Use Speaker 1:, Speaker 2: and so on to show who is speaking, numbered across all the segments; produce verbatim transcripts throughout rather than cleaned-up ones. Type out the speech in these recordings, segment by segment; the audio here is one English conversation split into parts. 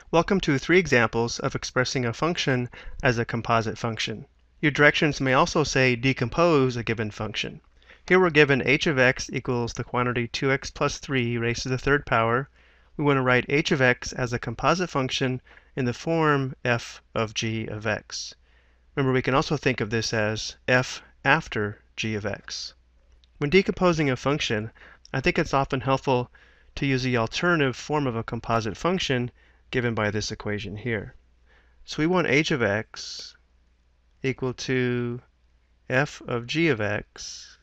Speaker 1: Welcome to three examples of expressing a function as a composite function. Your directions may also say decompose a given function. Here we're given h of x equals the quantity two x plus three raised to the third power. We want to write h of x as a composite function in the form f of g of x. Remember, we can also think of this as f after g of x. When decomposing a function, I think it's often helpful to use the alternative form of a composite function given by this equation here. So we want h of x equal to f of g of x,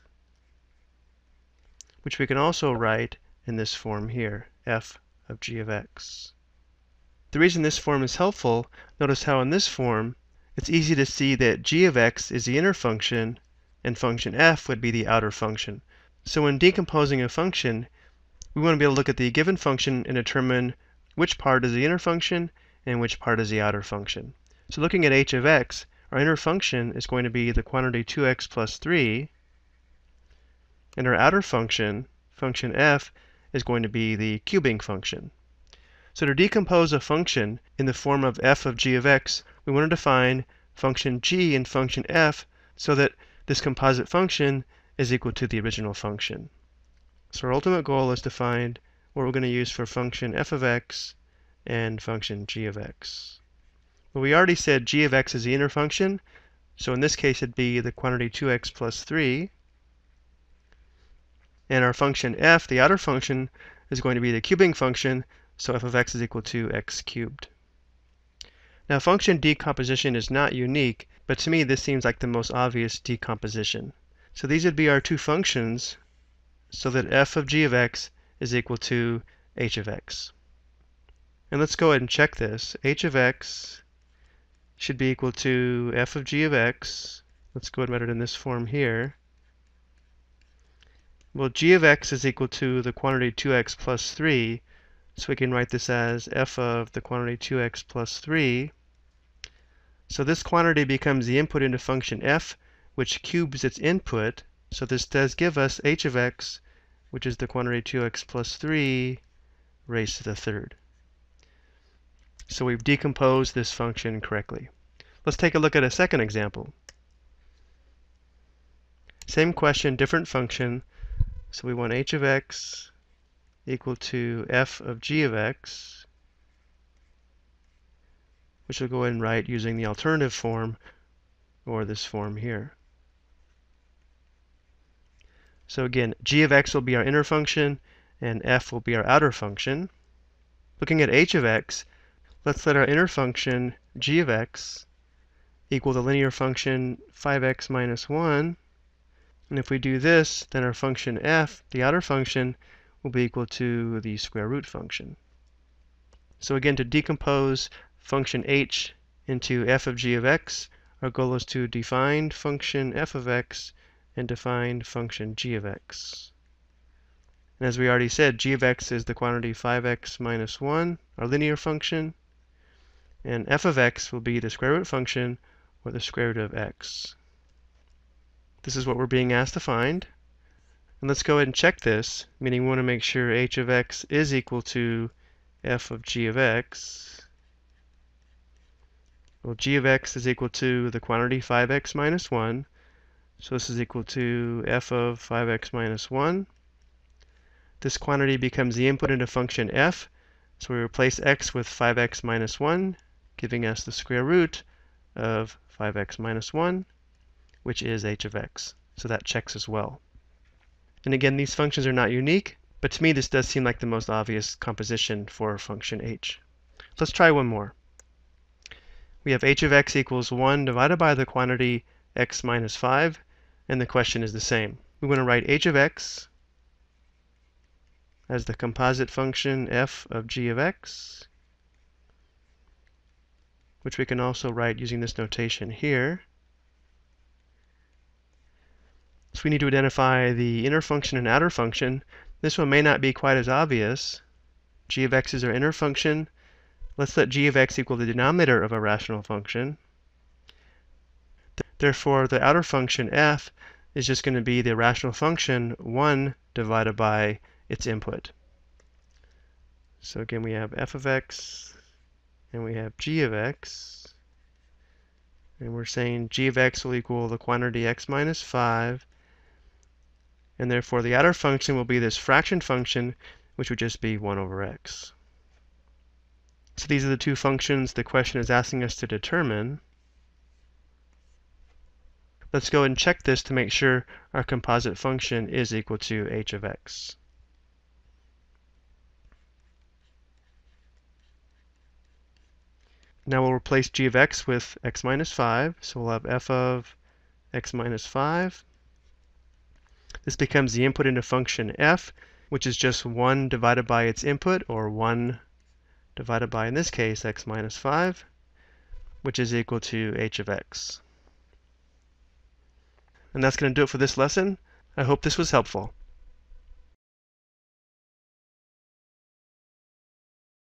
Speaker 1: which we can also write in this form here, f of g of x. The reason this form is helpful, notice how in this form it's easy to see that g of x is the inner function and function f would be the outer function. So when decomposing a function, we want to be able to look at the given function and determine which part is the inner function and which part is the outer function. So looking at h of x, our inner function is going to be the quantity two x plus three, and our outer function, function f, is going to be the cubing function. So to decompose a function in the form of f of g of x, we want to define function g and function f so that this composite function is equal to the original function. So our ultimate goal is to find what we're going to use for function f of x and function g of x. Well, we already said g of x is the inner function, so in this case it'd be the quantity two x plus three. And our function f, the outer function, is going to be the cubing function, so f of x is equal to x cubed. Now, function decomposition is not unique, but to me this seems like the most obvious decomposition. So these would be our two functions, so that f of g of x is equal to h of x. And let's go ahead and check this. H of x should be equal to f of g of x. Let's go ahead and write it in this form here. Well, g of x is equal to the quantity two x plus three, so we can write this as f of the quantity two x plus three. So this quantity becomes the input into function f, which cubes its input. So this does give us h of x, which is the quantity two x plus three raised to the third. So we've decomposed this function correctly. Let's take a look at a second example. Same question, different function. So we want h of x equal to f of g of x, which we'll go ahead and write using the alternative form, or this form here. So again, g of x will be our inner function, and f will be our outer function. Looking at h of x, let's let our inner function, g of x, equal the linear function five x minus one. And if we do this, then our function f, the outer function, will be equal to the square root function. So again, to decompose function h into f of g of x, our goal is to define function f of x and define function g of x. And as we already said, g of x is the quantity five x minus one, our linear function, and f of x will be the square root function, or the square root of x. This is what we're being asked to find. And let's go ahead and check this, meaning we want to make sure h of x is equal to f of g of x. Well, g of x is equal to the quantity five x minus one, so this is equal to f of five x minus one. This quantity becomes the input into function f, so we replace x with five x minus one, giving us the square root of five x minus one, which is h of x. So that checks as well. And again, these functions are not unique, but to me this does seem like the most obvious composition for function h. Let's try one more. We have h of x equals one divided by the quantity x minus five, and the question is the same. We want to write h of x as the composite function f of g of x, which we can also write using this notation here. So we need to identify the inner function and outer function. This one may not be quite as obvious. G of x is our inner function. Let's let g of x equal the denominator of a rational function. Therefore, the outer function f is just going to be the rational function one divided by its input. So again, we have f of x and we have g of x, and we're saying g of x will equal the quantity x minus five, and therefore the outer function will be this fraction function, which would just be one over x. So these are the two functions the question is asking us to determine. Let's go and check this to make sure our composite function is equal to h of x. Now we'll replace g of x with x minus five, so we'll have f of x minus five. This becomes the input into function f, which is just one divided by its input, or one divided by, in this case, x minus five, which is equal to h of x. And that's going to do it for this lesson. I hope this was helpful.